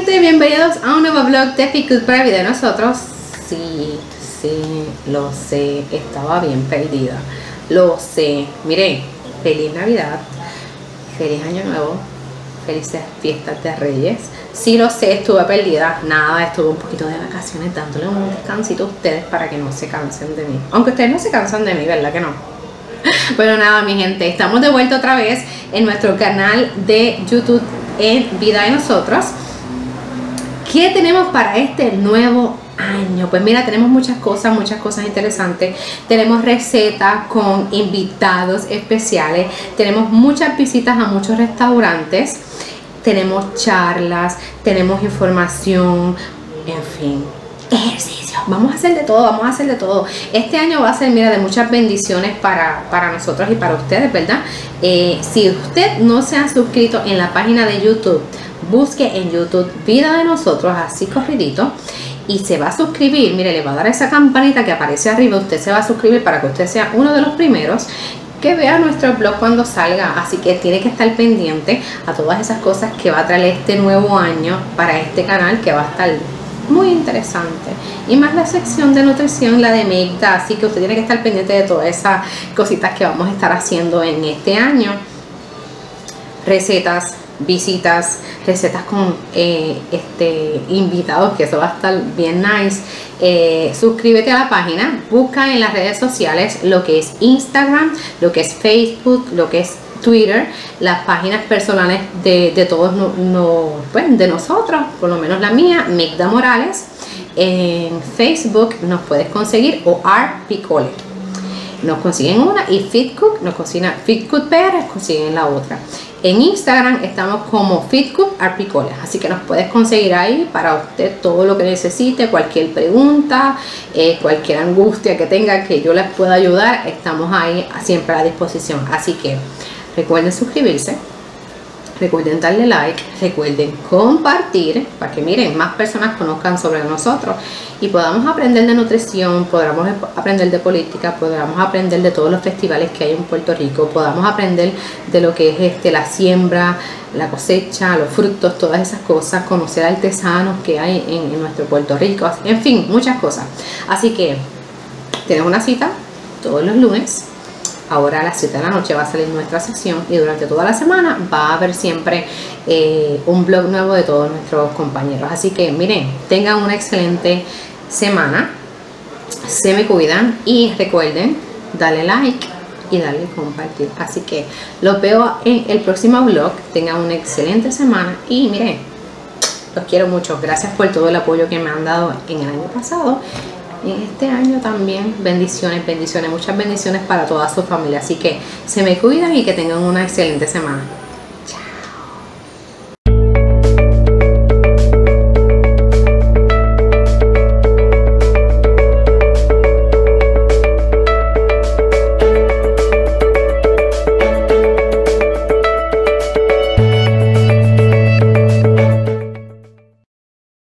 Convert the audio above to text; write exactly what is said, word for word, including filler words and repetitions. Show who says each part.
Speaker 1: gente, bienvenidos a un nuevo vlog de Fit para video de nosotros. Sí, sí, lo sé, estaba bien perdida, lo sé. Miren, feliz Navidad, feliz Año Nuevo, felices fiestas de Reyes. Sí, lo sé, estuve perdida, nada, estuve un poquito de vacaciones dándole un descansito a ustedes para que no se cansen de mí. Aunque ustedes no se cansan de mí, ¿verdad que no? Bueno, nada, mi gente, estamos de vuelta otra vez en nuestro canal de YouTube en Vida de Nosotros. ¿Qué tenemos para este nuevo año? Pues mira, tenemos muchas cosas, muchas cosas interesantes. Tenemos recetas con invitados especiales. Tenemos muchas visitas a muchos restaurantes. Tenemos charlas, tenemos información, en fin, ejercicio. Vamos a hacer de todo, vamos a hacer de todo. Este año va a ser, mira, de muchas bendiciones para, para nosotros y para ustedes, ¿verdad? Eh, si usted no se ha suscrito en la página de YouTube, busque en YouTube Vida de Nosotros, así corridito, y se va a suscribir. Mire, le va a dar esa campanita que aparece arriba. Usted se va a suscribir para que usted sea uno de los primeros que vea nuestro blog cuando salga. Así que tiene que estar pendiente a todas esas cosas que va a traer este nuevo año para este canal, que va a estar muy interesante. Y más la sección de nutrición, la de Megda. Así que usted tiene que estar pendiente de todas esas cositas que vamos a estar haciendo en este año. Recetas, visitas, recetas con eh, este invitados, que eso va a estar bien nice. Eh, suscríbete a la página, busca en las redes sociales lo que es Instagram, lo que es Facebook, lo que es Twitter, las páginas personales de, de todos no, no, pues, de nosotros, por lo menos la mía, Megda Morales. En Facebook nos puedes conseguir, o Art Picole nos consiguen una, y FitCook nos consiguen, FitCook P R consiguen la otra. En Instagram estamos como FitCook Art Picole, así que nos puedes conseguir ahí para usted todo lo que necesite, cualquier pregunta, eh, cualquier angustia que tenga que yo les pueda ayudar, estamos ahí siempre a la disposición. Así que recuerden suscribirse, recuerden darle like, recuerden compartir para que miren, más personas conozcan sobre nosotros y podamos aprender de nutrición, podamos aprender de política, podamos aprender de todos los festivales que hay en Puerto Rico, podamos aprender de lo que es este, la siembra, la cosecha, los frutos, todas esas cosas, conocer artesanos que hay en, en nuestro Puerto Rico, en fin, muchas cosas. Así que tenemos una cita todos los lunes. Ahora a las siete de la noche va a salir nuestra sección y durante toda la semana va a haber siempre eh, un blog nuevo de todos nuestros compañeros. Así que miren, tengan una excelente semana, se me cuidan y recuerden darle like y darle compartir. Así que los veo en el próximo blog. Tengan una excelente semana y miren, los quiero mucho. Gracias por todo el apoyo que me han dado en el año pasado. En este año también, bendiciones, bendiciones, muchas bendiciones para toda su familia. Así que se me cuidan y que tengan una excelente semana.